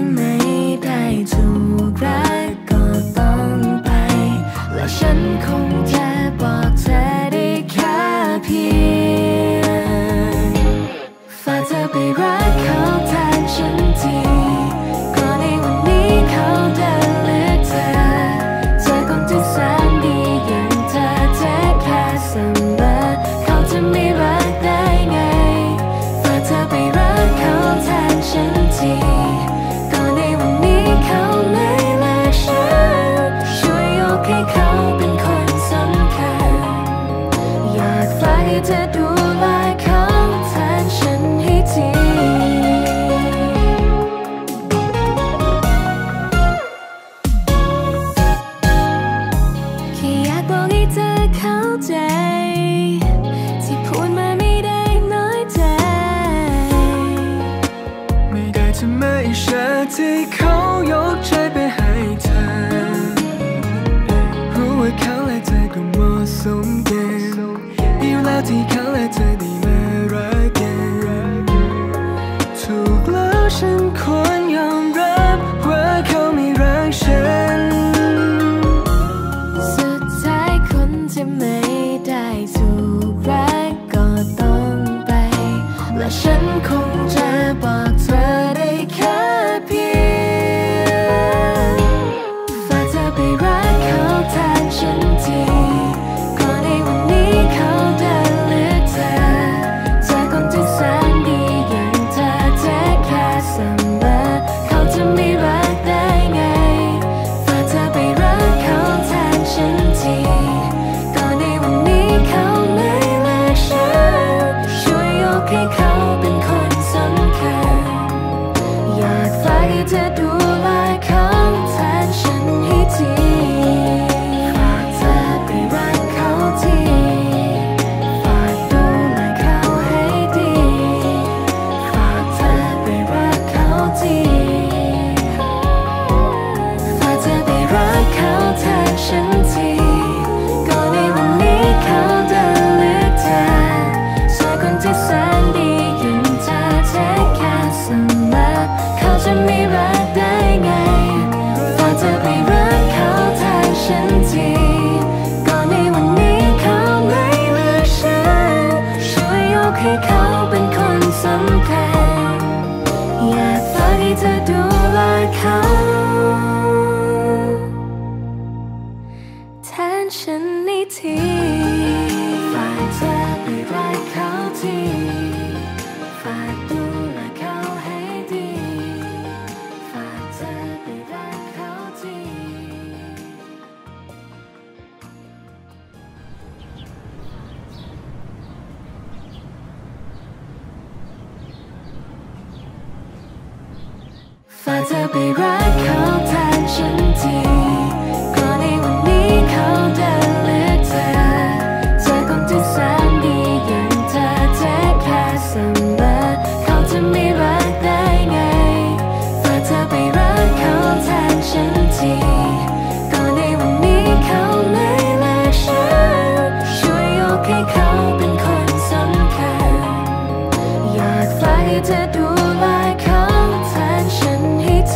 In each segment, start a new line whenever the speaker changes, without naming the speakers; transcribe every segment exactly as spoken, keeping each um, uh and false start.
จะไม่ได้ถูกรักก็ต้องไปและฉันคงจะบอกเธอได้แค่เพียงฝากเธอไปรักเขาแทนฉันทีก็ในวันนี้เขาได้เลือกเธอเจอคนที่แสนดีอย่างเธอเทคแคร์เสมอเขาจะไม่รักได้ไงฝากเธอไปรักเขาแทนฉันทีก็ในวันนี้เขาไม่เลือกฉันช่วยยกให้เขาเป็นคนสำคัญอยากฝากให้เธอดูแลเขาแทนฉันให้ทีแค่อยากบอกให้เธอเข้าใจที่พูดมาไม่ได้น้อยใจ
ไม่ได้ทำไม่เชื่อที่เขายกใจไปให้เธอรู้ว่าเขาและเธอก็เหมาะสมกันดีแล้วที่เขาและเธอได้มารักกันถูกแล้วฉันควรยอมรับว่าเขาไม่รักฉัน
สุดท้ายคนที่ไม่ได้ถูกรักก็ต้องไปและฉันคงจะบอกเธอได้แค่เพียงฝากเธอไปรักเขาแทนฉันทีก็ในวันนี้เขาได้เลือกเธอเจอคนที่แสนดีอย่างเธอเทคแคร์เสมอเขาจะไม่รักได้ไงฝากเธอไปรักเขาแทนฉันทีก็ในวันนี้เขาไม่เลือกฉันช่วยยกให้เขาเป็นคนสำคัญอยากฝากให้เธอดูแลเขาแทนฉันให้ทีฝากเธอไปรักเขาทีฝากดูแลเขาให้ดีฝากเธอไปรักเขาทีฝากเธอไปรักเขาแทนฉันทีก็ในวันนี้เขาได้เลือกเธอเจอคนที่แสนดีอย่างเธอเทคแคร์เสมอเขาจะไม่รักได้ไงฝากเธอไปรักเขาแทนฉันทีก็ในวันนี้เขาไม่เลือกฉันช่วยยกให้เขาเป็นคนสำคัญอยากฝากให้เธอดูแลเขาแทนฉันในทีฝากเธอไปรักเขาทีฝากดูแลเขาให้ดีฝากเธอไปรักเขาทีฝากเธอไปรักเขาแทนฉันทีก็ในวันนี้เขาได้เลือกเธอเจอคนที่แสนดีอย่างเธอเทคแคร์เสมอเขาจะไม่รักได้ไงฝากเธอไปรักเขาแทนฉันทีก็ในวันนี้เขาไม่เลือกฉันช่วยยกให้เขาเป็นคนสำคัญอยากฝากให้เธอดูแลเขาแทนฉันให้ที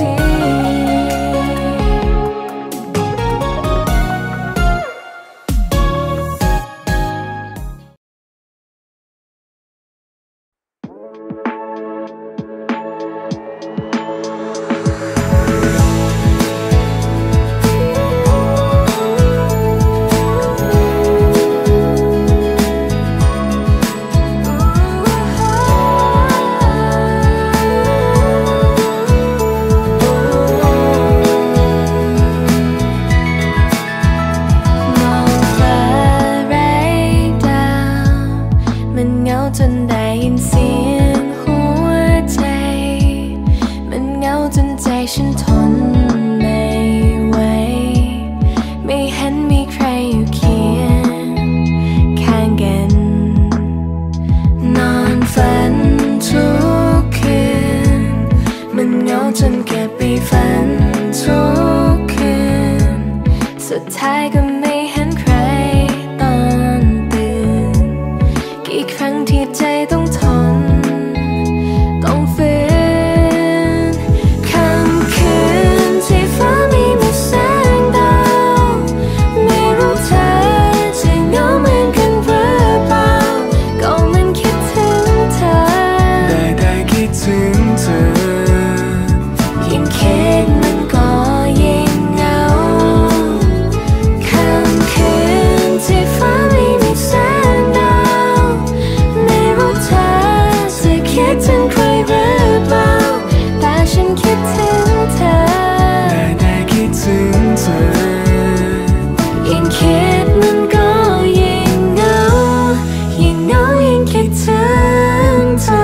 ท้ายก็ไม่เห็นใครตอนตื่นกี่ครั้งที่ใจต้องทนต้องฝืนคำถึงเธอ
ได้แต่คิดถึงเธอ
ยิ่งคิดมันก็ยิ่งเหงายิ่งเหงายิ่งคิดถึงเธอ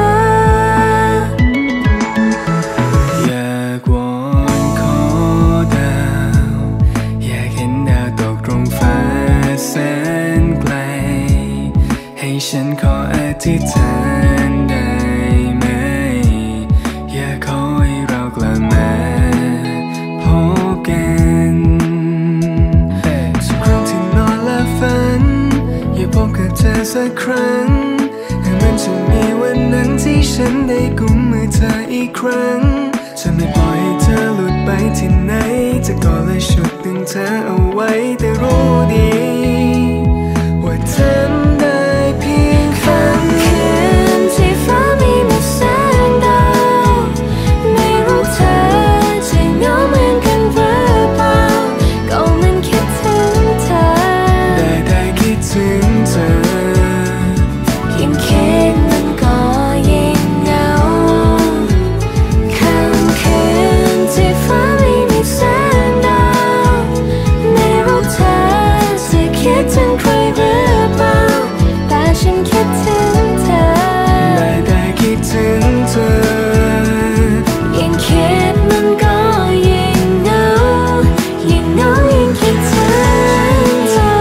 อยากวอนขอดาวอยากเห็นดาวตกตรงฟ้าแสนไกลให้ฉันขออธิษฐานได้ไหมอยากขอให้เรากลับมาพบกันทุกครั้งที่นอนและฝันอยากพบกับเธอสักครั้งให้มันจะมีวันนั้นที่ฉันได้กุมมือเธออีกครั้งจะไม่ปล่อยให้เธอหลุดไปที่ไหนจะกอดและฉุดดึงเธอเอาไว้แต่รู้ดีว่าทำได้เพียง
ค่ำคืนที่ฟ้าไม่มีแสงดาวไม่รู้เธอจะเหงาเหมือนกันหรือเปล่าก็มันคิดถึงเธอ
ได้แต่คิดถึงเธอ
ยิ่งคิดมันก็ยิ่งเหงาค่ำคืนที่ฟ้าไม่มีแสงดาวไม่รู้เธอจะคิดถึงใครหรือเปล่าแต่ฉันคิดถึงเธอ
ได้แต่คิดถึงเธอ
ยิ่งคิดมันก็ยิ่งเหงายิ่งเหงายิ่งคิดถึงเธอ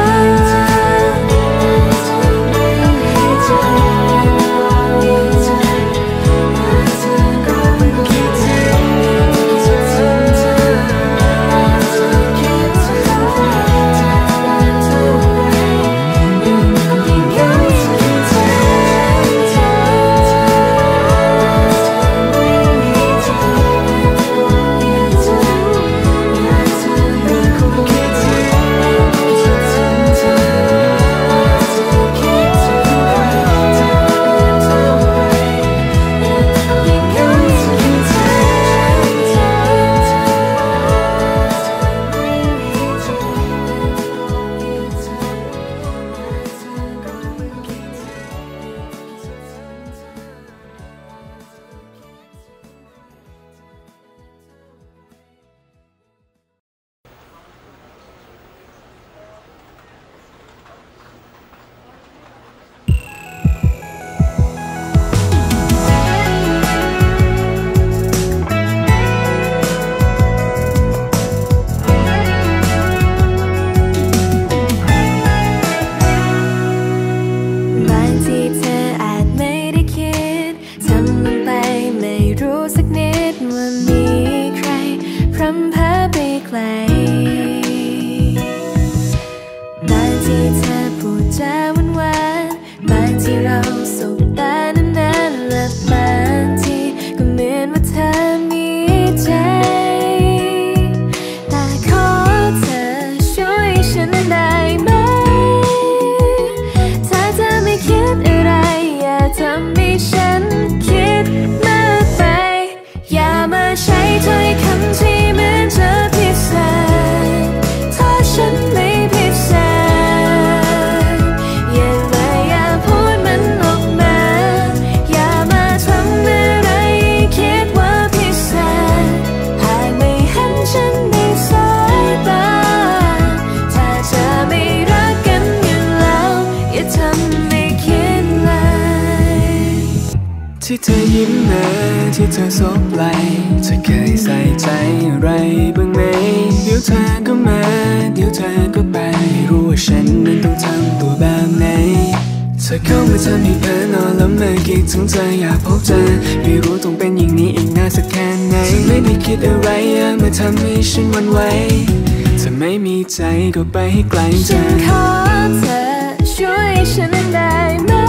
ที่เธอยิ้มมาที่เธอซบไหลเธอเคยใส่ใจอะไรบ้างไหมเดี๋ยวเธอก็มาเดี๋ยวเธอก็ไปไม่รู้ว่าฉันนั้นต้องทำตัวแบบไหนเธอเข้ามาทำให้เพ้อนอนแล้วมาคิดถึงเธออยากพบเธอไม่รู้ต้องเป็นอย่างนี้อีกนานสักแค่ไหนเธอไม่ได้คิดอะไรมาทำให้ฉันหวั่นไหวเธอไม่มีใจก็ไปให้ไกลเธอ
ฉันขอเธอช่วยฉันได้ไหม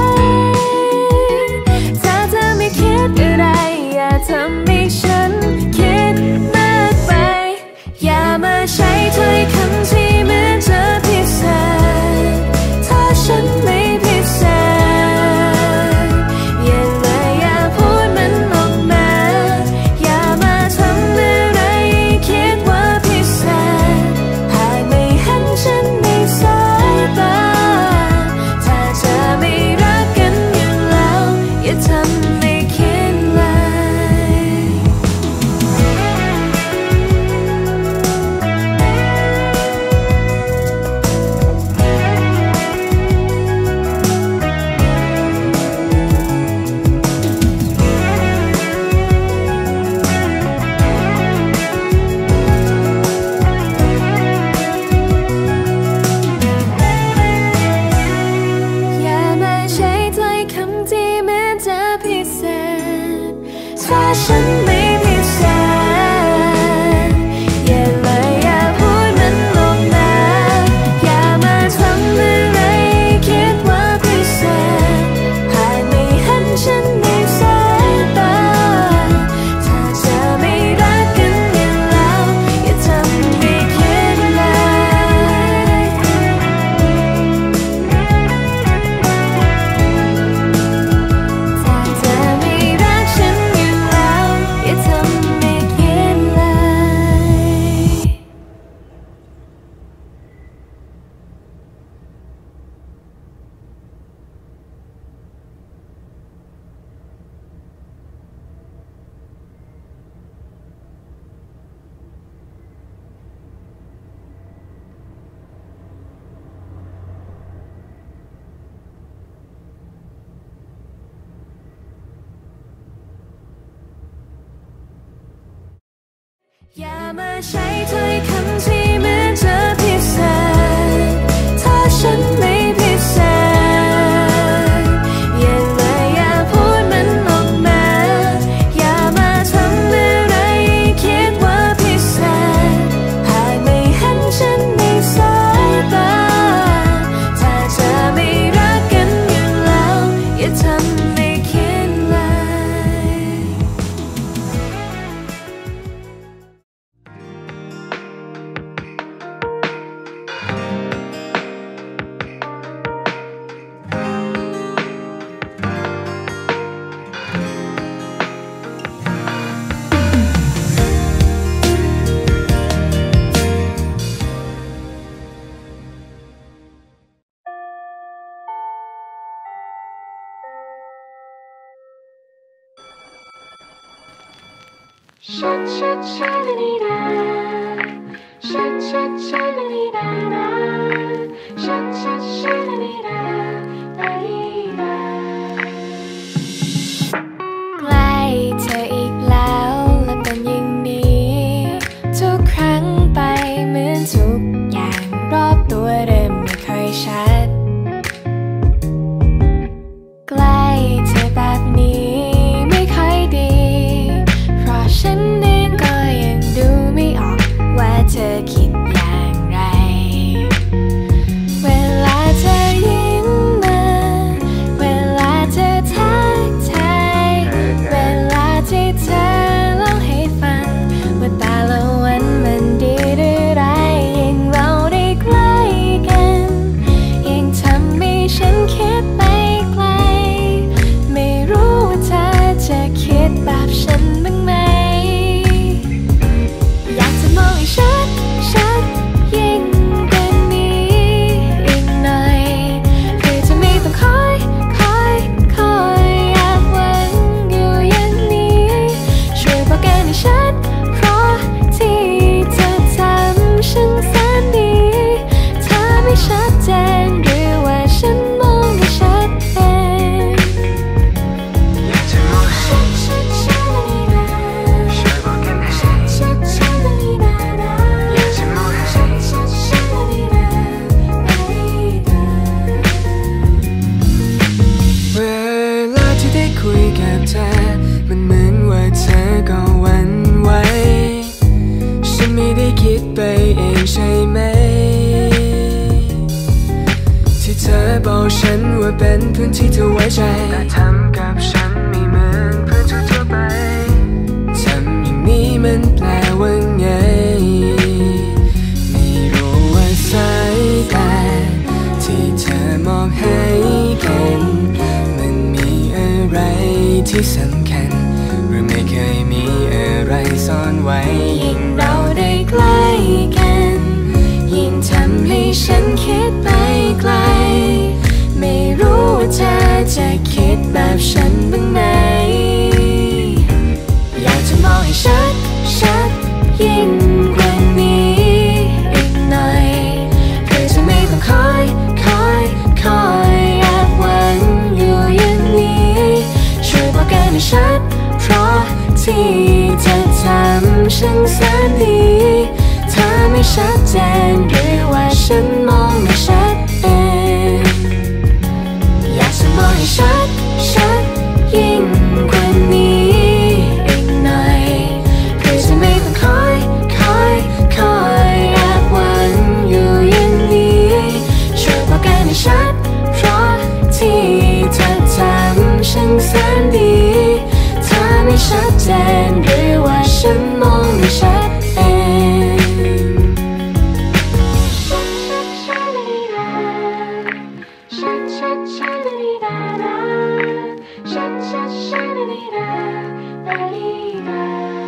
ถ้าเธอไม่คิดอะไรอย่าทำให้ฉันคิดมากไปอย่ามาใช้ถ้อยคำที่เหมือนจะพิเศษถ้าฉันไม่พิเศษอย่าเลยอย่าพูดมันออกมาอย่ามาทำอะไรคิดว่าพิเศษหากไม่เห็นฉันในสายตาถ้าเธอไม่รักกันอยู่แล้วอย่าทำให้คิดเลยอย่ามาใช้ถ้อยคำที่เหมือนจะพิเศษถ้าฉันไม่พิเศษอย่าเลยอย่าพูดมันออกมาอย่ามาทำอะไรคิดว่าพิเศษหากไม่เห็นฉันในสายตาถ้าเธอไม่รักกันอยู่แล้วอย่าทำให้คิดเลยชัดชัดชัดลีดาชัดชัดชัดลีดาชัดชัดชัดลีดาลีดาใกล้เธออีกแล้วและเป็นอย่างนี้ทุกครั้งไปเหมือนทุกอย่างรอบตัวเริ่มไม่ค่อยชัดใกล้เธอแบบนี้ไม่ค่อยดีฉันเองก็ยังดูไม่ออกว่าเธอคิดอย่างไรเวลาเธอยิ้มมาเวลาเธอทักทายเวลาที่เธอเล่าให้ฟังว่าแต่ละวันมันดีหรือร้ายยิ่งเราได้ใกล้กันยิ่งทำให้ฉันคิดไปไกลไม่รู้ว่าเธอจะคิดแบบฉันบ้างไหมชัดชัดยิ่งกว่านี้อีกหน่อยคือจะไม่ต้องคอยคอยคอยอยากหวังอยู่อย่างนี้ช่วยบอกกันให้ชัดเพราะที่เธอทำฉันแสนดีถ้าไม่ชัดเจนหรือว่าฉันมองไม่ชัดเองอยากจะมองชัดชัดชัดเลยนะช่วยบอกกันให้ชัดชัดชัดเลยนะเวลาที่ได้คุยกับเธอมันเหมือนว่าเธอก็หวั่นไหวฉันไม่ได้คิดไปเองใช่ไหมที่เธอบอกฉันว่าเป็นพื้นที่เธอไว้ใจแต่ทำกับฉันไม่เหมือนเพื่อนทั่วไปทำอย่างนี้มันแปลว่าไงไม่รู้ว่าสายตาที่เธอมองให้กันมันมีอะไรที่สำคัญหรือไม่เคยมีอะไรซ่อนไว้ยิ่งเราได้ใกล้กันยิ่งทำให้ฉันคิดไปไกลไม่รู้ว่าเธอจะคิดแบบฉันบ้างไหมอยากจะมองให้ชัดชัดยิ่งกว่านี้อีกหน่อยคือจะไม่ต้องคอยคอยคอยอยากหวังอยู่อย่างนี้ช่วยบอกกันให้ชัดเพราะที่เธอทำฉันแสนดีถ้าไม่ชัดเจนหรือว่าฉันมองไม่ชัดเองอยากจะมองให้ชัดชัดยิ่งกว่านี้อีกหน่อยคือจะไม่ต้องคอยคอยคอยอยากหวังอยู่อย่างนี้ช่วยบอกกันให้ชัดเพราะที่เธอทำฉันแสนดีถ้าไม่ชัดเจนหรือว่าฉันมองไม่ชัดเองชัดชัดชัดลีดาชัดชัดชัดลีดาลีดา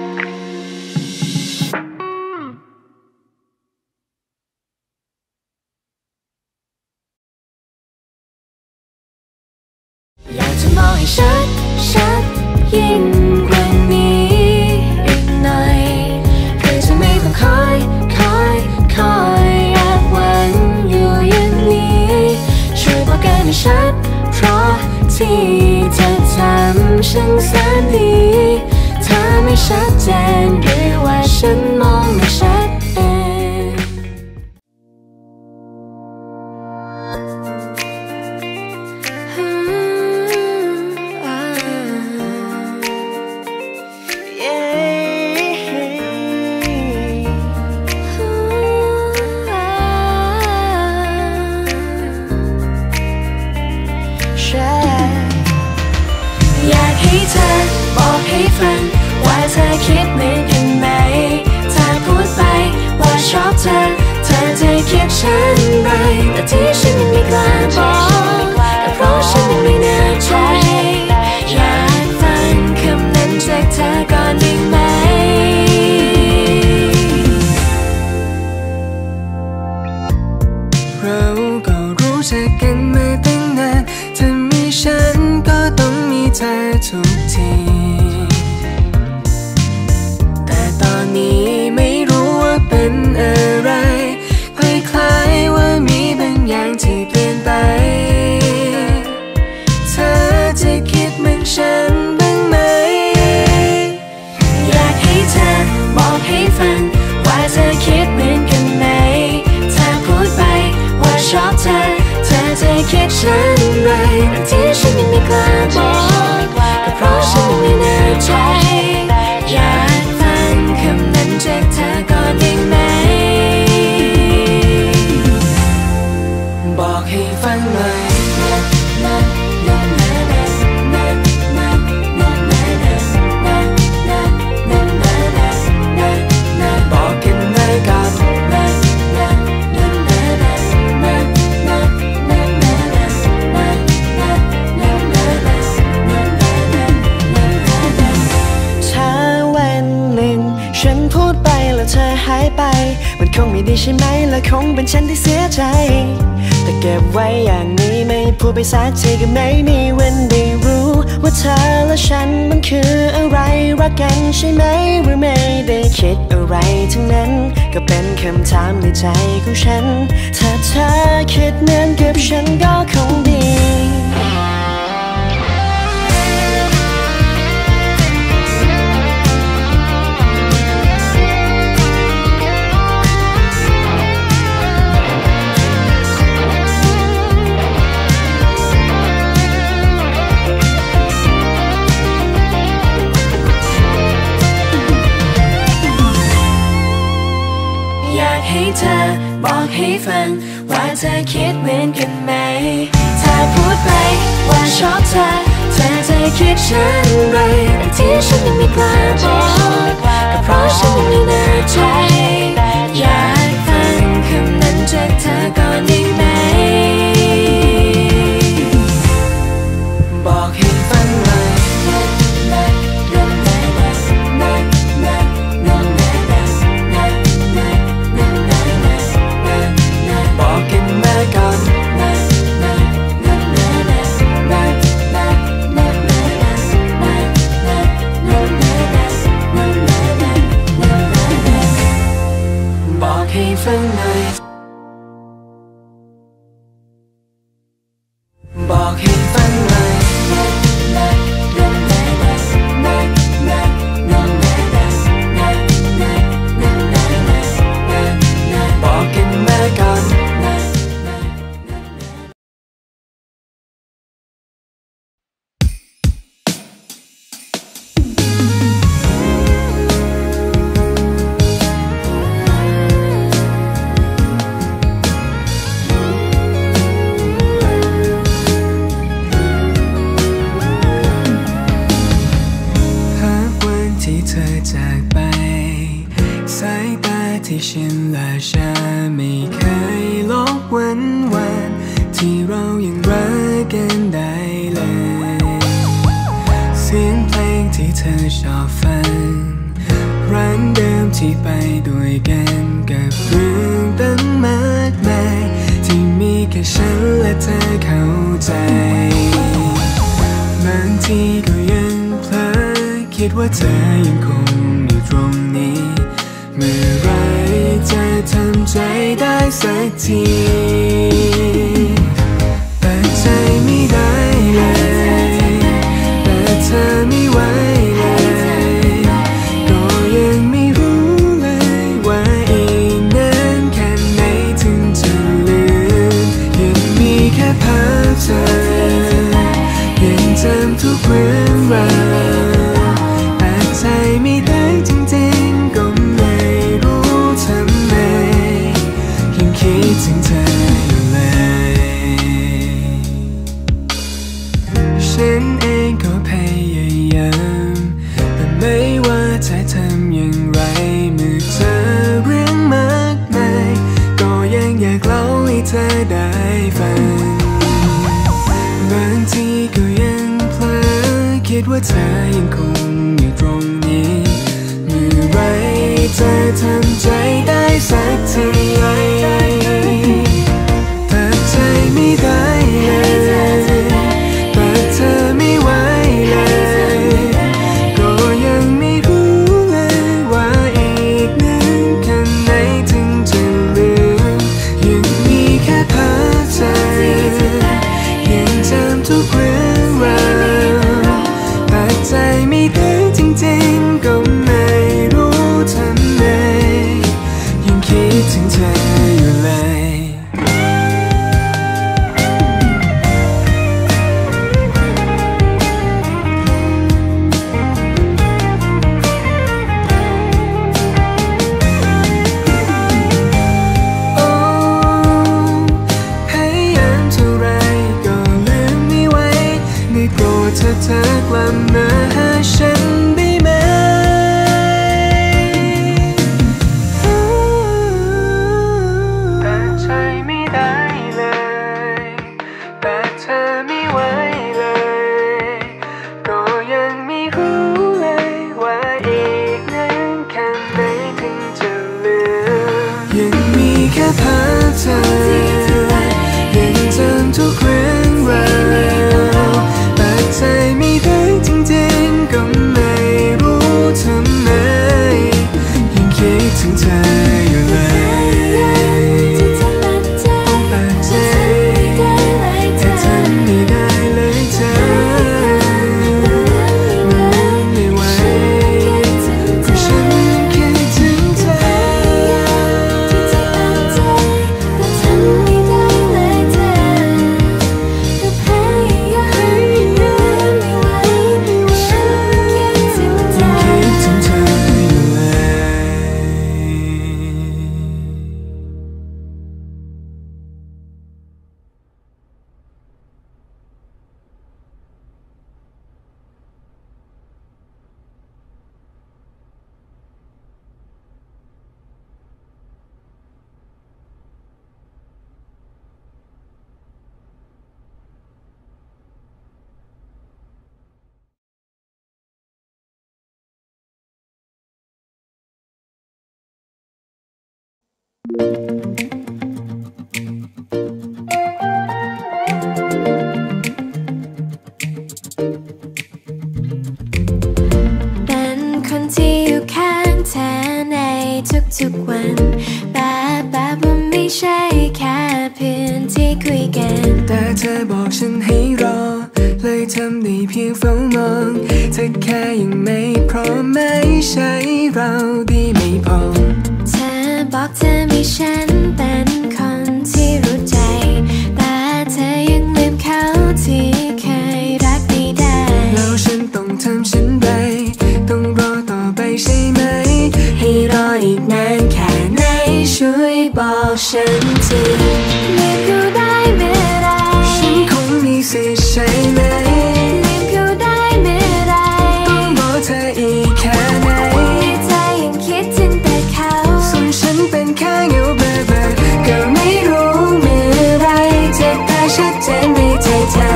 อยากจะมองให้ชัดชัดยิ่งกว่านี้อีกหน่อยคือจะไม่ต้องคอยคอยคอยอยากหวังอยู่อย่างนี้ช่วยบอกกันให้ชัดเพราะที่เธอทำฉันแสนดีถ้าไม่ชัดเจนหรือว่าฉันฉันไรแต่ที่ฉันยังไม่กล้าบอกก็เพราะฉันยังไม่แน่ใจอยากฟังคำนั้นจากเธอก่อนได้ไหม
บอกให้ฟังหน่อยบอกกันได้กัน
ถ้าวันหนึ่งฉันพูดไปแล้วเธอหายไปมันคงไม่ดีใช่ไหมและคงเป็นฉันที่เสียใจแต่เก็บไว้อย่างนี้ไม่พูดไปสักทีก็ไม่มีวันได้รู้ว่าเธอและฉันมันคืออะไรรักกันใช่ไหมหรือไม่ได้คิดอะไรทั้งนั้นก็เป็นคำถามในใจของฉันถ้าเธอคิดเหมือนกับฉันก็คงดี
ให้เธอบอกให้ฟังว่าเธอคิดเหมือนกันไหมถ้าพูดไปว่าชอบเธอเธอจะคิดเช่นไรแต่ที่ฉันยังไม่กล้าบอกก็เพราะฉันยังไม่แน่ใจอยากฟังคำนั้นจากเธอก่อนได้ไหม
บอกให้ฟังหน่อยบอกกันมาก่อนบอกให้ฟังหน่อยบอกให้ฟังหน่อยบอกกันมาก่อนที่เธอจากไปสายตาที่ฉันและฉันไม่เคยลบวันวันที่เรายังรักกันได้เลยเสียงเพลงที่เธอชอบฟังร้านเดิมที่ไปด้วยกันกับเรื่องตั้งมากมายที่มีแค่ฉันและเธอเข้าใจบางทีก็ยังเพลอคิดว่าเธอยังคงอยู่ตรงนี้เมื่อไรจะทำใจได้สักทีแต่ใจไม่ได้เลยแต่เธอไม่ไหวเลยก็ยังไม่รู้เลยว่าอีกนานแค่ไหนถึงจะลืมยังมีแค่ภาพเธอยังจำทุกเรื่องราวใจไม่ได้จริงๆก็ไม่รู้ทำไมยังคิดถึงเธออยู่เลยฉันเองก็พยายามแต่ไม่ว่าจะทำอย่างไรเมื่อเจอเรื่องมากมายก็ยังอยากเล่าให้เธอได้ฟังบางทีก็ยังเพลอคิดว่าเธอยังคงอยู่ตรงนี้เมื่อไรจะทำใจได้สักทีแต่ใจไม่ได้เลยแต่เธอไม่ไหวเลยก็ยังไม่รู้เลยว่าอีกนานแค่ไหนถึงจะลืมยังมีแค่ภาพเธอยังจำทุกเรื่องราวแต่ใจไม่ได้จริงๆก็ไม่รู้ทำไมยังคิดถึงเธออยู่เลยลับมาหาฉันได้ไหมแต่ใจไม่ได้เลยแต่เธอไม่ไหวเลยก็ยังไม่รู้เลยว่าอีกนานแค่ไหนถึงจะลืมยังมีแค่ภาพเธอยังจำทุกเรื่องราวแต่ใจไม่ได้จริงๆก็ไม่รู้ทำไมยังคิดถึงเธออยู่เลยแต่ใจแต่ทำไม่ได้เลยเธอไม่ไหวเพราะฉันยังคิดถึงเธอ
เป็นคนที่อยู่ข้างเธอในทุกๆวันแต่แบบว่าไม่ใช่แค่เพื่อนที่คุยกัน
แต่เธอบอกฉันให้รอเลยทำได้เพียงเฝ้ามองเธอแค่ยังไม่พร้อมไม่ใช่เราดีไม่พอ
เธอบอกเธอมีฉันเป็นคนที่รู้ใจแต่เธอยังลืมเขาที่เคยรักไม่ได้
แล้วฉันต้องทำฉันไปต้องรอต่อไปใช่ไหม
ให้รออีกนานแค่ไหนช่วยบอกฉันทีลืมเขาได้เมื่อไร
ฉันคงมีสิทธิ์ใช่ไหม
ลืมเขาได้เมื่อไร
ต้องบอกเธออีกแค่ไหน
ใจยังคิดถึงแต่เขา
ส่วนฉันเป็นแค่เงาเบลอๆก็ไม่รู้เมื่อไรจะได้ชัดเจนในใจเธอ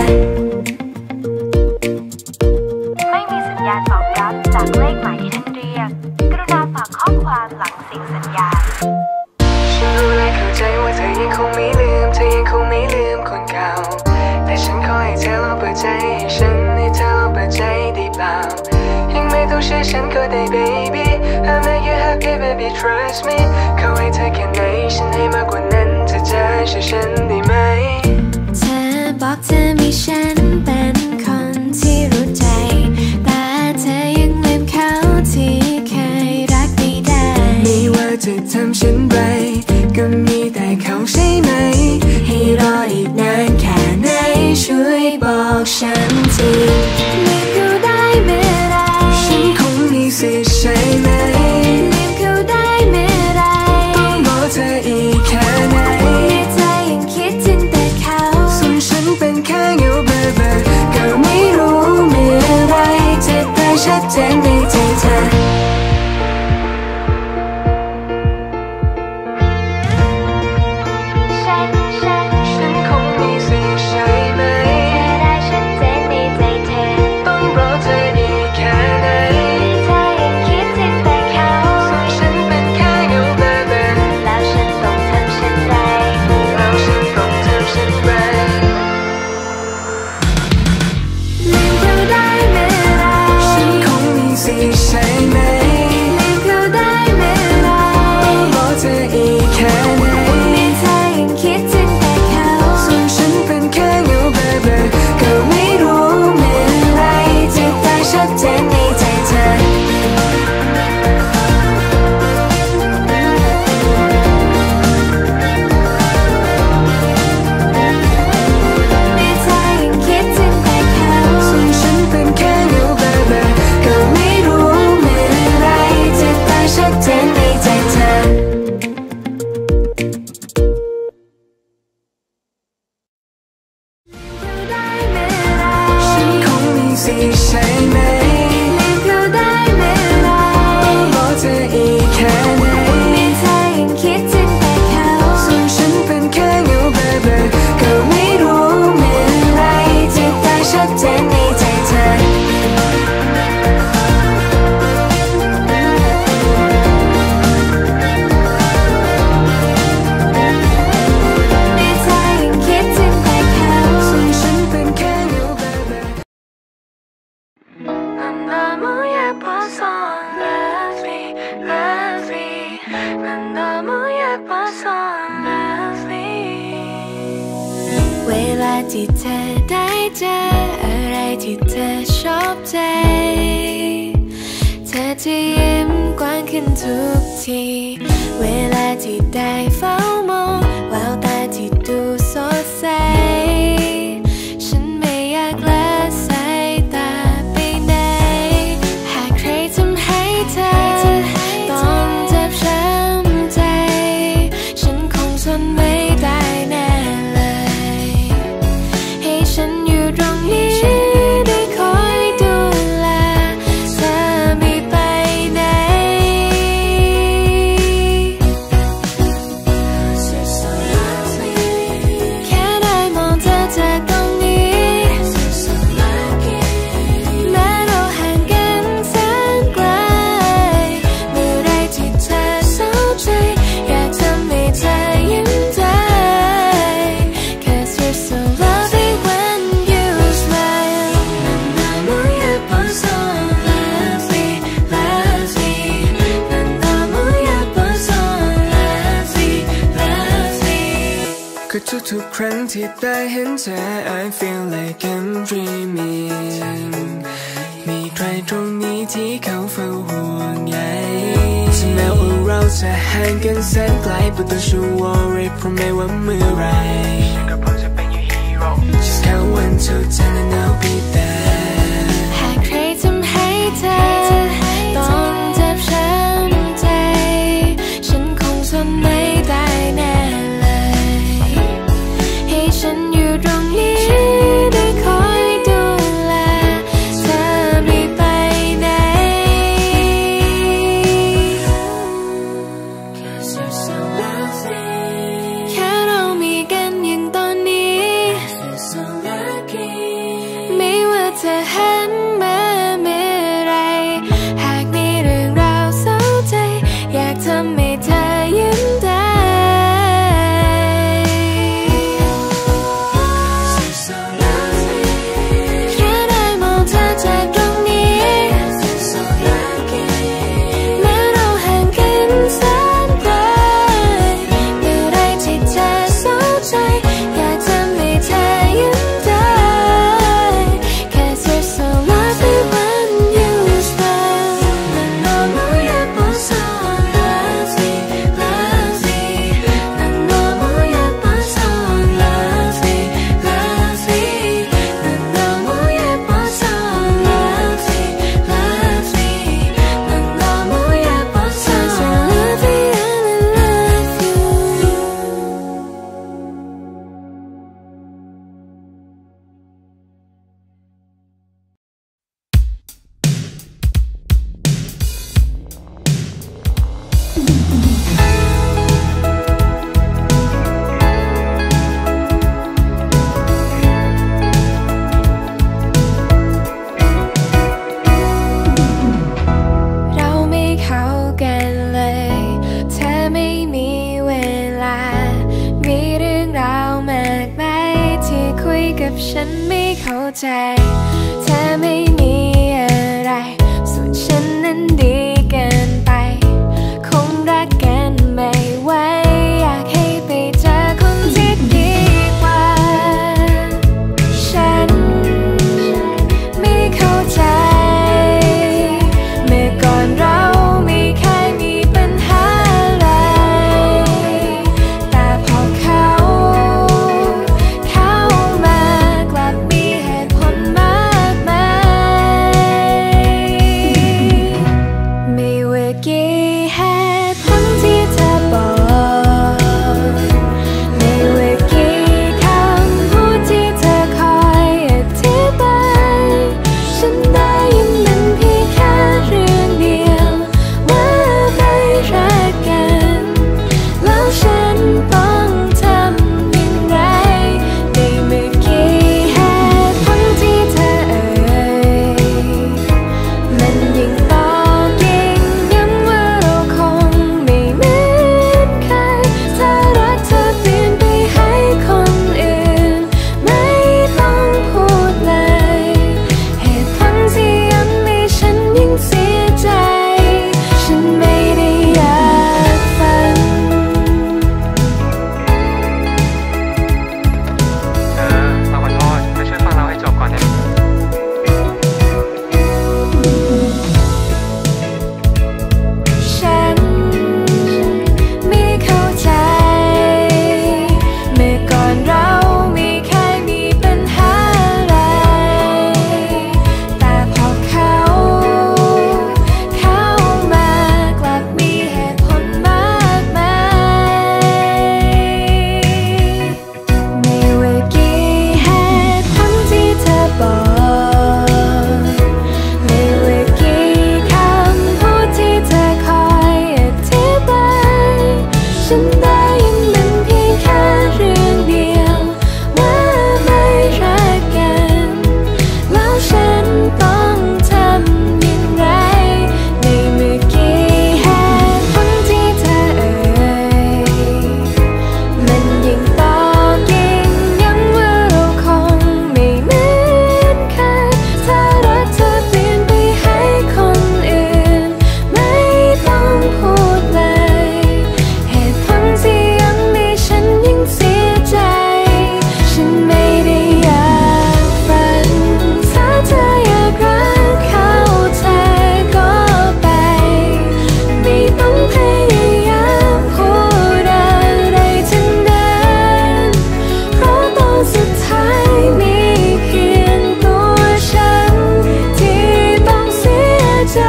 ไม่มีสัญญาณตอบรับจากเลขหมายที่ท่านเรียกกรุณาฝากข้อความหลังเสียงสัญญาณ
ฉันรู้และเข้าใจว่าเธอยังคงไม่ลืมเธอยังคงไม่ลืมคนเก่าแต่ฉันขอให้เธอลองเปิดใจให้ฉันให้เธอลองเปิดใจได้เปล่ายังไม่ต้องเชื่อฉันก็ได้ baby I make you happy baby trust me ขอให้เธอแค่ไหนฉันให้มากกว่านั้นเธอจะเชื่อฉันได้ไหม
เธอบอกเธอมีฉันเป็นคนที่รู้ใจแต่เธอยังลืมเขาที่เคยรักไม่ได้
ไม่ว่าจะทำฉันไรก็มีแต่เขาใช่ไหม
ให้รออีกนานแค่ไหนช่วยบอกฉันทีลืมเขาได้เมื่อไร
ฉันคงมีสิทธิ์ใช่ไหม
ลืมเขาได้เมื่อไร
ต้องบอกเธออีกแค่ไหน
ใจยังคิดถึงแต่เขา
ส่วนฉันเป็นแค่เงาเบลอๆก็ไม่รู้เมื่อไรจะได้ชัดเจนในใจเธอ
ที่เธอได้เจออะไรที่เธอชอบใจเธอจะยิ้มกว้างขึ้นทุกทีเวลาที่ได้เฝ้ามองแววตาที่ดูสดใสฉันไม่อยากละสายตาไปไหนหากใครทำให้เธอต้องเจ็บช้ำใจฉันคงทนไม่ได้แน่เลยให้ฉันอยู่ตรงนี้ได้คอยดูแลเธอไม่ไปไหนแค่ได้มองเธอจากตรงนี้แม้เราห่างกันแสนไกลเมื่อไรที่เธอเศร้าใจอยากทำให้เธอยิ้มได้ Cause you're so lovely when you smile 난 너무 예뻐 so lovely lovely 난 너무 예뻐 so lovely lovely
ก็ทุกๆครั้งที่ได้เห็นเธอ I feel like I'm dreaming มีใครตรงนี้ที่เขาเฝ้าห่วงใยถึงแม้ว่าเราจะห่างกันแสนไกล but don't you worry เพราะไม่ว่าเมื่อไรฉันก็พร้อมจะเป็น your hero just count one two ten and I'll be there
หากใครทำให้เธอต้องเจ็บช้ำใจฉันคงทนไม่ได้แน่เลยให้ฉันอยู่ตรงนี้ได้คอยดูแลเธอไม่ไปไหน Cause you're so lovely แค่เรามีกันอย่างตอนนี้ You're so lucky ไม่ว่าเธอหันมาเมื่อไรหากมีเรื่องราวเศร้าใจอยากทำให้เธอยิ้มได้
You're so lovely
แค่ได้มองเธอจากตรงนี้
You're so lucky
แม้เราห่างกันแสนไกลเมื่อไรที่เธอเศร้าใจอยากทำให้เธอยิ้มได้ Cause you're so lovely when you smile 난 너무 예뻐 so lovely lovely 난 너무 예뻐 so lovely lovely 난 너무 예뻐 so lovely lovely 난 너무 예뻐 so lovely and I love youเราไม่เข้ากันเลยเธอไม่มีเวลามีเรื่องราวมากมายที่คุยกับฉันไม่เข้าใจเธอไม่มีอะไรส่วนฉันนั้นดีเกินไปคงรักกันไม่ไหวอยากให้ไปเจอคนที่ดีกว่าฉันไม่เข้าใจเมื่อก่อนเราไม่เคยมีปัญหาอะไรแต่พอเขาเข้ามากลับมีเหตุผลมากฉันได้ยินมันเพียงแค่เรื่องเดียวว่าไม่รักกันแล้วฉันต้องทำยังไงในเมื่อกี้เหตุผลที่เธอเอ่ยมันยิ่งตอกยิ่งย้ำว่าเราคงไม่เหมือนเคยถ้ารักเธอเปลี่ยนไปให้คนอื่นไม่ต้องพูดเลยเหตุผลที่ย้ำให้ฉันยิ่งเสียใจฉันไม่ได้อยากฝันถ้าเธออยากรักเขาเธอก็ไปไม่ต้องพยายามพูดอะไรทั้งนั้นเพราะตอนสุดท้ายมีเพียงตัวฉันที่ต้องเสียใจ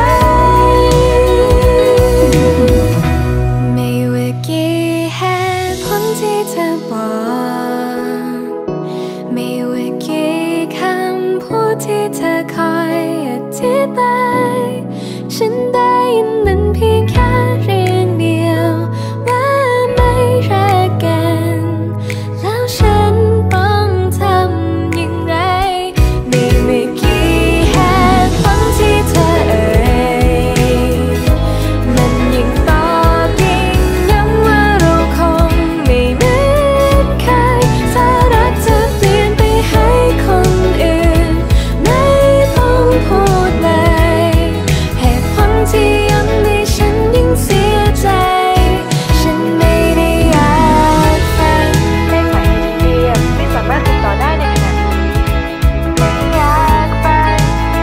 ไม่ว่ากี่เหตุผลที่เธอบอกไม่ว่ากี่คำพูดที่เธอคอยอธิบายฉันได้ยินมันเพียงแค่เรื่องเดียวว่าไม่รักกันแล้วฉันต้องทำอย่างไรไม่ว่ากี่เหตุผลที่เธอเอ่ยมันยิ่งตอกยิ่งย้ำว่าเราคงไม่เหมือนเคยถ้ารักเธอเปลี่ยนไปให้คนอื่นไม่ต้องพูดเลยเหตุผลที่ย้ำให้ฉันยิ่งเสียใจฉันไม่ได้อยากฟัง
เลขหมายที่ฉันเรียกไม่สามารถติดต่อได้ในขณะนี้ไม่อยากฟัง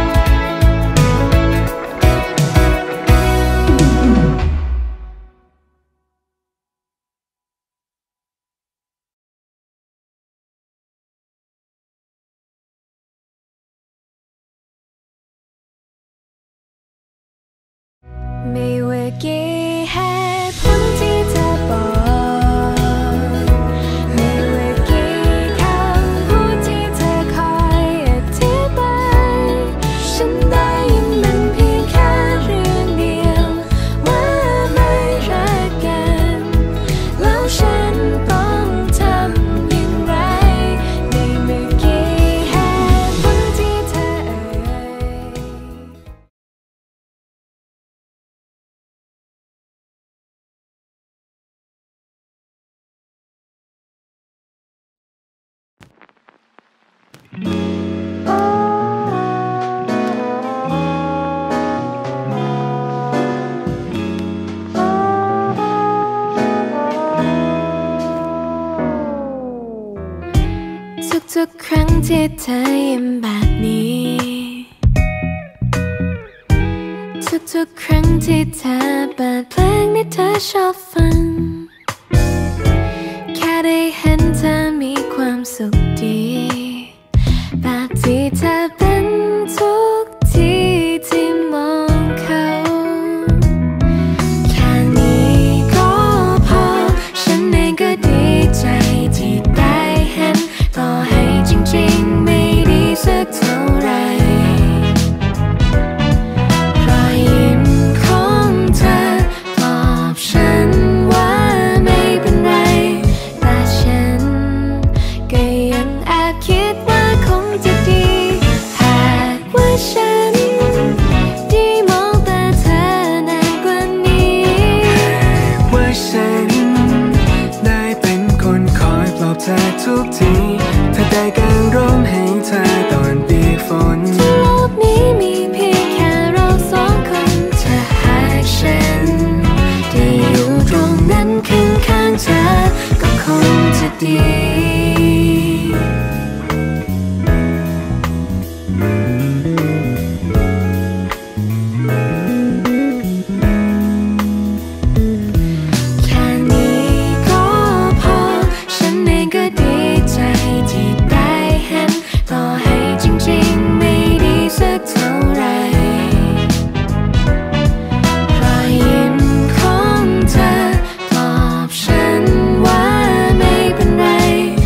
ไม่ว่ากี่เหตุผลที่เธอบอกไม่ว่ากี่คำพูดที่เธอคอยอธิบายฉันได้ยินมันเพียงแค่เรื่องเดียวว่าไม่รักกันแล้วฉันต้องทำอย่างไรในเมื่อกี่เหตุผลที่เธอเอ่ยทุกๆครั้งที่เธอยิ้มแบบนี้ทุกๆครั้งที่เธอเปิดเพลงที่เธอชอบฟังแค่ได้เห็นเธอมีความสุขดีแบบที่เธอเป็นทุกทีที่มองเขาแค่นี้ก็พอฉันเองก็ดีใจที่ได้เห็นต่อให้จริงๆไม่ดีสักเท่าไหร่รอยยิ้มของเธอปลอบฉันว่าไม่เป็นไรแต่ฉันก็ยังแอบคิดว่าคงจะดีหากว่าฉันได้มองตาเธอนานกว่านี้
ว่าฉันได้เป็นคนคอยปลอบเธอทุกทีถ้าได้การร้องให้เธอตอนเปียกฝน
ที่โลกนี้มีเพียงแค่เราสองคนถ้าหากฉันได้อยู่ตรงนั้นข้างๆเธอก็คงจะดีแค่นี้ก็พอฉันเองก็ดีใจที่ได้เห็นต่อให้จริงๆไม่ดีสักเท่าไหร่รอยยิ้มของเธอปลอบฉันว่าไม่เป็นไร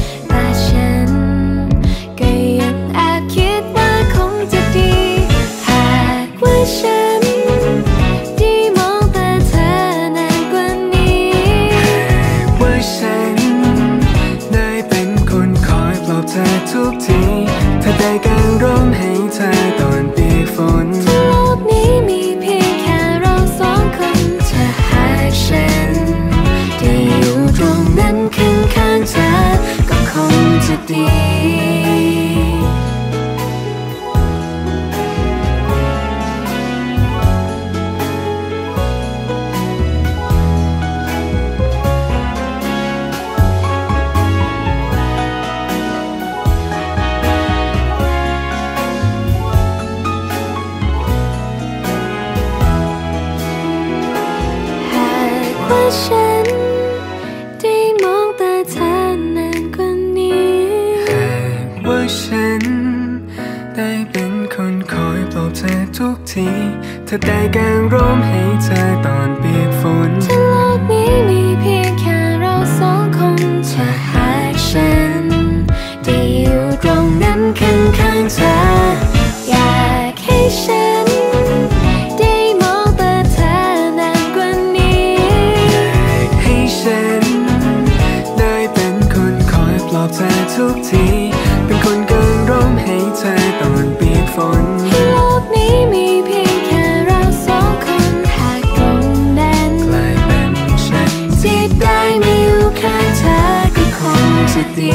ดีว่าฉันได้มองตาเธอนานกว่านี้
หากว่าฉันได้เป็นคนคอยปลอบเธอทุกทีเธอได้กางร่มให้เธอตอนเปียกฝน
ถ้าโลกนี้มีเพียงแค่เราสองคนถ้าหากฉันได้อยู่ตรงนั้นข้างๆเธออยากให้ฉันได้มองตาเธอนานกว่านี้
อยากให้ฉันได้เป็นคนคอยปลอบเธอทุกทีเป็นคนกางร่มให้เธอตอนเปียกฝน
ให้โลกนี้มีเพียงแค่เราสองคนหากตรงนั้น
กลายเป็นฉัน
ที่ได้มาอยู่ข้างเธอก็คงจะดี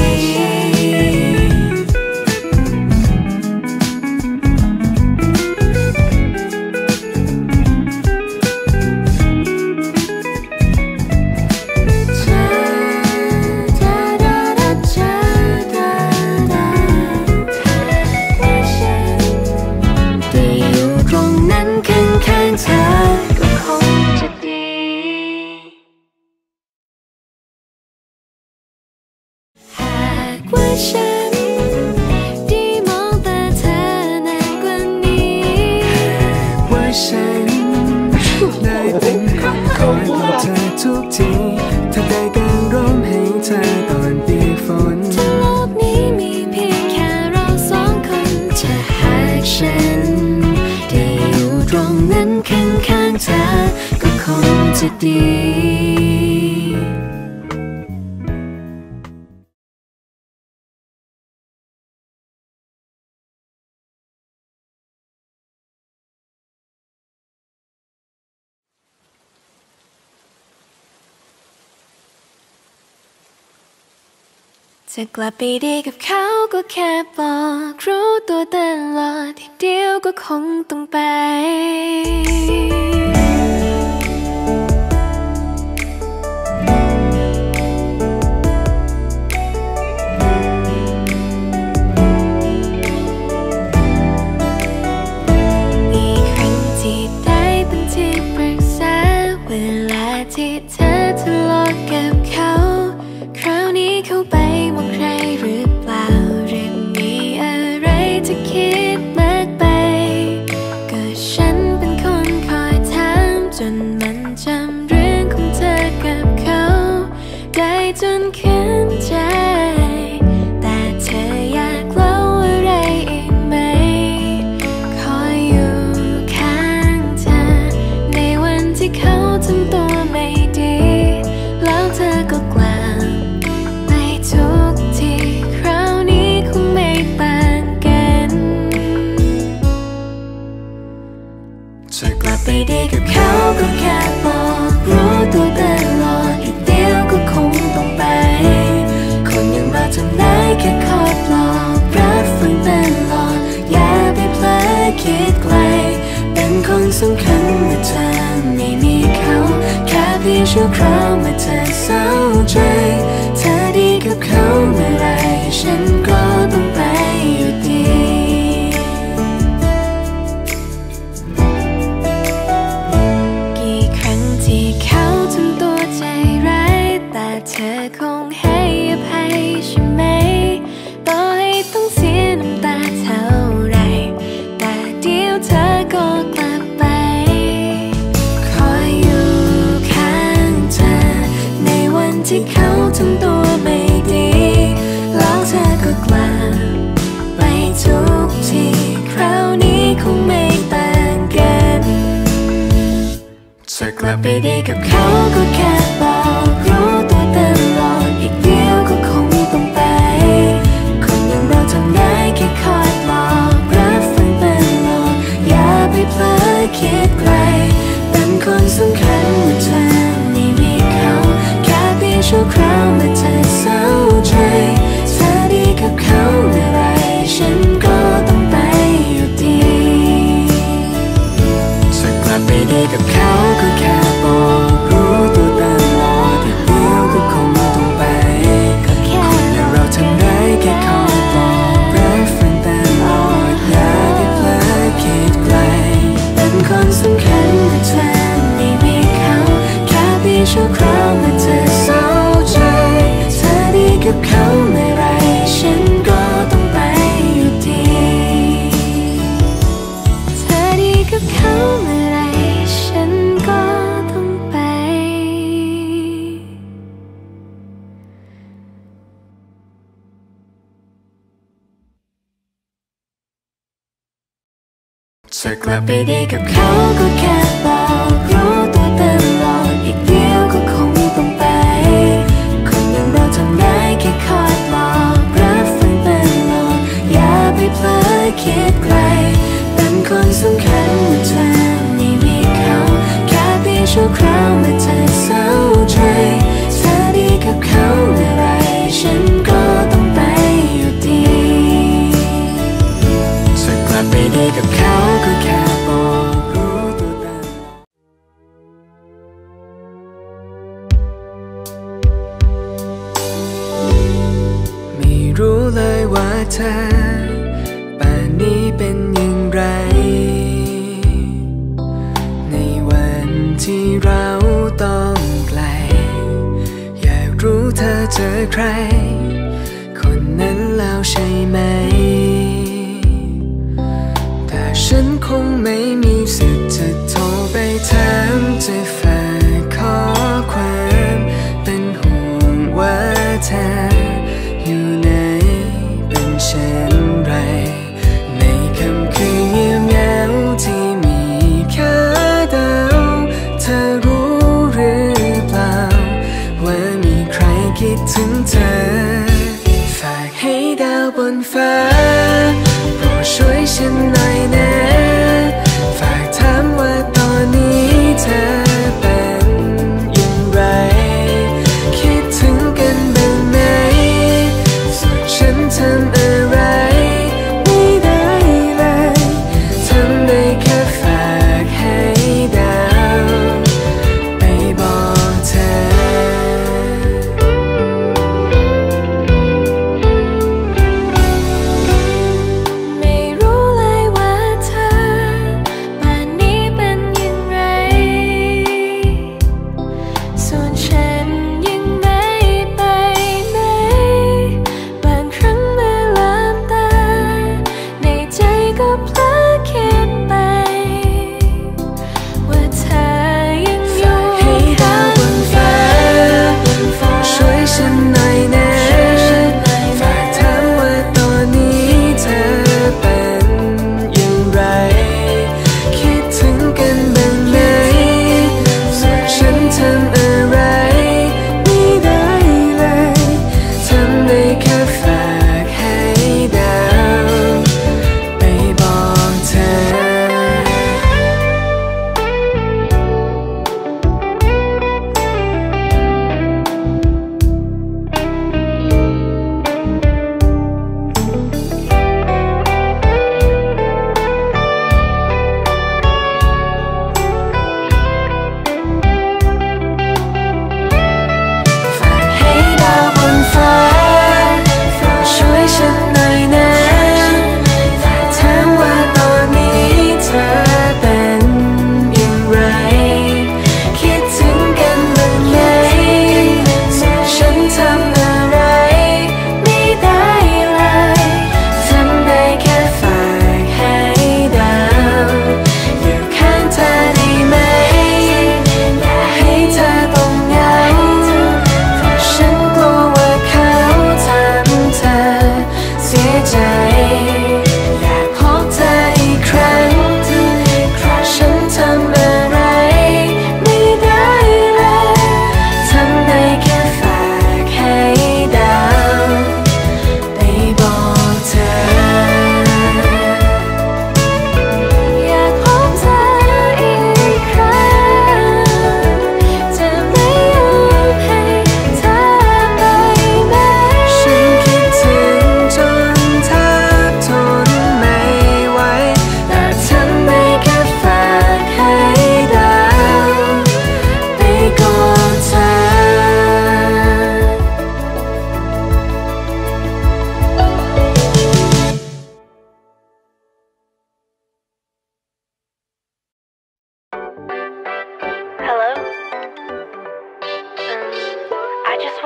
ว่าฉันได้มองตาเธอนานกว่านี้
ว่าฉันได้เป็นคนคอยปลอบเธอทุกทีเธอได้กางร่มให้เธอตอนเปียกฝน
ถ้าโลกนี้มีเพียงแค่เราสองคนถ้าหากฉันได้อยู่ตรงนั้นข้างๆเธอก็คงจะดีจะกลับไปดีกับเขาก็แค่บอกรู้ตัวตลอดที่เดียวก็คงต้องไปอีกครั้งที่ได้เป็นที่ปรึกษาเวลาที่เธอทะเลาะกับเขาคราวนี้เขาไปมองใครหรือเปล่าหรือมีอะไรจะคิดมากไปก็ฉันเป็นคนคอยถามจนมันจำเรื่องของเธอกับเขาได้จนขึ้นใจแต่เธออยากเล่าอะไรอีกไหมคอยอยู่ข้างเธอในวันที่เขาทำตัวไม่ดีแล้วเธอก็กลับทุกทีคราวนี้คงไม่ต่างกันจะกลับไปดีกับเขาก็แค่บอกรู้ตัวตลอดอีกเดียวก็คงต้องไปคนอย่างเราทำได้แค่คอยปลอบรับฟังตลอดอย่าไปเพลอคิดไกลเป็นคนสำคัญเมื่อเธอไม่มีเขาแค่เพียงชั่วคราวเมื่อเธอเศร้าใจเธอดีกับเขาเมื่อไรฉันก็ต้องไปอยู่ดีกี่ครั้งที่เขาทำตัวใจร้ายแต่เธอคงให้อภัยใช่ไหมต่อให้ต้องเสียน้ำตาเท่าไรแต่เดี๋ยวเธอก็กลับไปคอยอยู่ข้างเธอในวันที่เขาทำตัวไม่ดีแล้วเธอก็กลับไปทุกทีคราวนี้คงไม่ต่างกันจะกลับไปดีกับเขาก็แค่บอกรู้ตัวตลอดอีกเดียวก็คงต้องไปคนอย่างเราทำได้แค่คอยปลอบรับฟังตลอดอย่าไปเพลอคิดไกลเป็นคนสำคัญเมื่อเธอไม่มีเขาแค่เพียงชั่วคราวเมื่อเธอเศร้าใจเธอดีกับเขาเมื่อไรฉันก็ต้องไปอยู่ดีจะกลับไปดีกับเขาก็แค่บอกรู้ตัวตลอดอีกเดียวก็คงต้องไปคนอย่างเราทำได้แค่คอยบอกรักฝันตลอดอย่าได้เพลิดคิดไกลเป็นคนสำคัญแต่เธอไม่มีเขาแค่เพียงชั่วคราวเมื่อเธอเศร้าใจเธอดีกับเขาเมื่อไรฉันก็ต้องไปอยู่ดีเธอดีกับเขาเมื่อไรฉันก็ต้องไปจะกลับไปดีกับเขาก็แค่บอกรู้ตัวตลอดอีกเดียวก็คงต้องไปคนอย่างเราทำได้แค่คอยบอกรักฝันตลอดอย่าไปเพลิดคิดไกลเป็นคนสำคัญเมื่อเธอไม่มีเขาแค่เพียงชั่วคราวเมื่อเธอเศร้าใจเธอดีกับเขาเมื่อไรฉันก็ต้องไปอยู่ดีจะกลับไปดีกับเขาก็แค่บอกรู้ตัวตลอดไม่รู้เลยว่าเธอป่านนี้เป็นอย่างไรในวันที่เราต้องไกลอยากรู้เธอเจอใครคนนั้นแล้วใช่ไหมแต่ฉันคงไม่มีสิทธิ์จะโทรไปถามจะฝากข้อความเป็นห่วงว่าเธออยู่ไหนเป็นเช่นไรในค่ำคืนเงียบเหงาที่มีแค่ดาวเธอรู้หรือเปล่าว่ามีใครคิดถึงเธอฝากให้ดาวบนฟ้าโปรดช่วยฉันหน่อยนะฝากถามว่าตอนนี้เธอเป็นอย่างไรคิดถึงกันบ้างไหมส่วนฉันทำอะไรไม่ได้เลยทำได้แค่ฝากให้ดาวไปบอกเธอ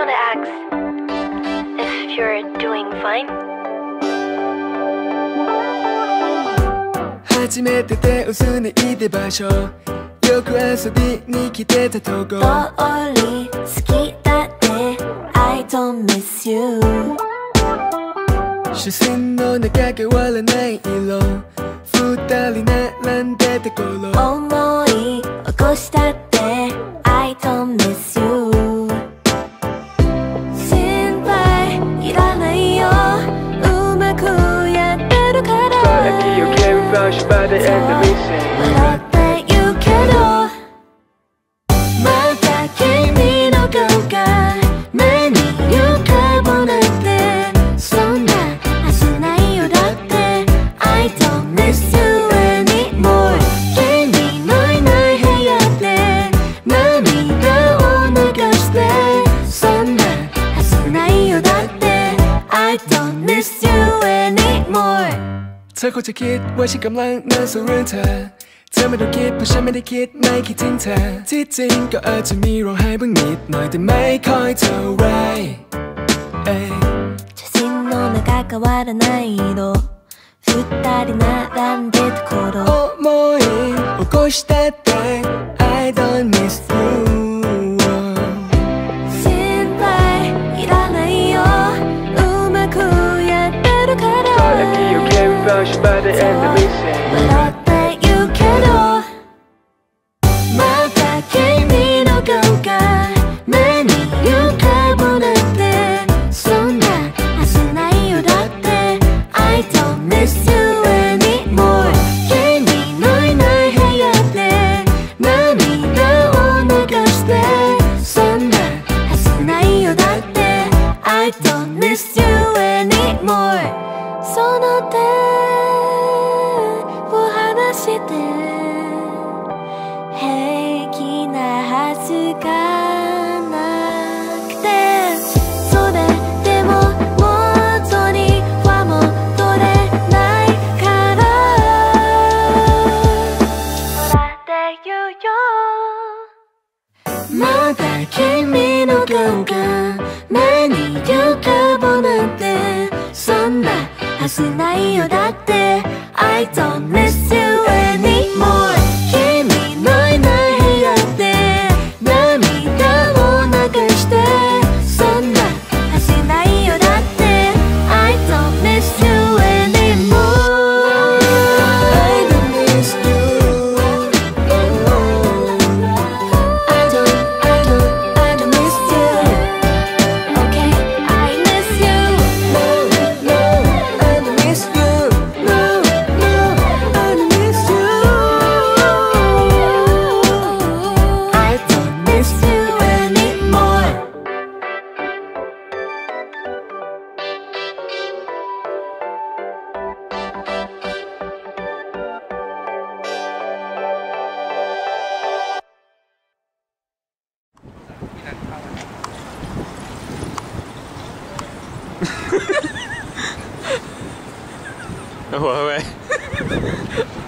wanna ask if you're doing fine?
初めて手をつないで場所よく遊びに来てたとこ
通り好きだって I don't miss you
視線の中変わらない色二人並んでた頃
思い起こしたって I don't miss you 心配いらないようまくやってるから笑って言うけどまた君の顔が目に浮かぶなんてそんなはずないよだって I don't miss you anymore 君のいない部屋で涙を流してそんなはずないよだって I don't miss you anymore
เธอคงจะคิดว่าฉันกำลังนั่งสูเรื่องเธอเธอไม่ต้องคิดเพราะฉันไม่ได้คิดไม่คิดถึงเธอที่จริงก็อาจจะมีร้องไห้บ้างนิดหน่อยแต่ไม่ค่อยเท่าไร
写真の中変わらない色二人並んでた頃
思い起こしたって I don't miss you
心配いらないようまくやってるから笑って言うけどまた君の顔が目に浮かぶなんてそんなはずないよだって I don't miss you anymore 君のいない部屋で涙を流してそんなはずないよだって I don't miss you anymore その手を離して平気なはずがなくてそれでも元には戻れないから笑って言うよまた君の顔が目に浮かぶなんてそんなはずないよだって I don't miss you anymore 君のいない部屋で涙を流してそんなはずないよだって I don't miss you anymore I don't miss you I don't, I don't, I don't miss you Okay, I miss you No, no, I don't miss you No, no, I don't miss you I don't miss you anymore
Ủa vậy